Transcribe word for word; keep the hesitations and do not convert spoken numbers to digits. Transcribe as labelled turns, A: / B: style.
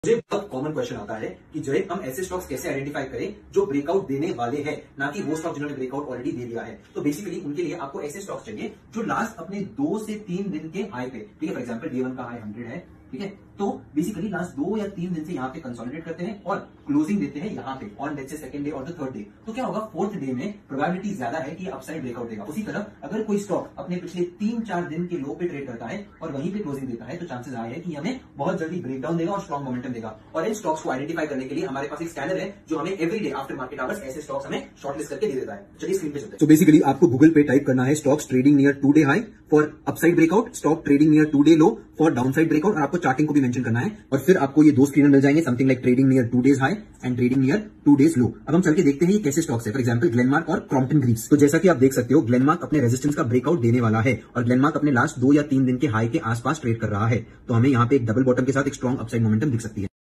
A: मुझे बहुत common question आता है कि जो है हम ऐसे स्टॉक्स कैसे आइडेंटिफाई करें जो ब्रेकआउट देने वाले हैं, ना कि वो स्टॉक जिन्होंने ब्रेकआउट ऑलरेडी दे दिया है। तो बेसिकली उनके लिए आपको ऐसे स्टॉक्स चाहिए जो लास्ट अपने दो से तीन दिन के हाई पे, ठीक है, फॉर एग्जांपल डे वन का हाई हंड्रेड है, ठीक है, तो बेसिकली लास्ट दो या तीन दिन से यहाँ पे कंसोलिडेट करते हैं और क्लोजिंग देते हैं यहाँ पे ऑन डेट से सेकंड डे और द थर्ड डे। तो क्या होगा, फोर्थ डे में प्रोबेबिलिटी ज्यादा है कि अपसाइड ब्रेकआउट देगा। उसी तरह अगर कोई स्टॉक अपने पिछले तीन चार दिन के लो पे ट्रेड करता है और वहीं पे क्लोजिंग देता है, तो चांसेस आए हैं कि हमें बहुत जल्दी ब्रेकडाउन देगा और स्ट्रॉन्ग मोमेंटम देगा। और इन स्टॉक्स को आइडेंटिफाई करने के लिए हमारे पास एक स्कैनर है जो हमें every day after market hours ऐसे स्टॉक्स हमें शॉर्टलिस्ट करके दे देता है। चलिए स्क्रीन पे चलते हैं।
B: तो बेसिकली आपको गूगल पे टाइप करना है stocks trading near today high for upside breakout, stock trading near today low for downside breakout, और आपको चार्टिंग को भी मेंशन करना है। और फिर आपको ये दो स्क्रीनर मिल जाएंगे, something like trading near today's high and trading near today's low. अब हम चल के देखते हैं ये कैसे स्टॉक्स है। फॉर एग्जांपल ग्लेनमार्क और क्रॉम्पटन ग्रीव्स। तो जैसा कि आप देख सकते हो, ग्लेनमार्क अपने रेजिस्टेंस का ब्रेकआउट देने वाला है और ग्लेनमार्क अपने लास्ट दो या तीन दिन के हाई के आसपास ट्रेड कर रहा है। तो हमें यहाँ पे एक डबल बॉटम के साथ एक स्ट्रॉन्ग अपसाइड मोमेंटम दिख सकती है।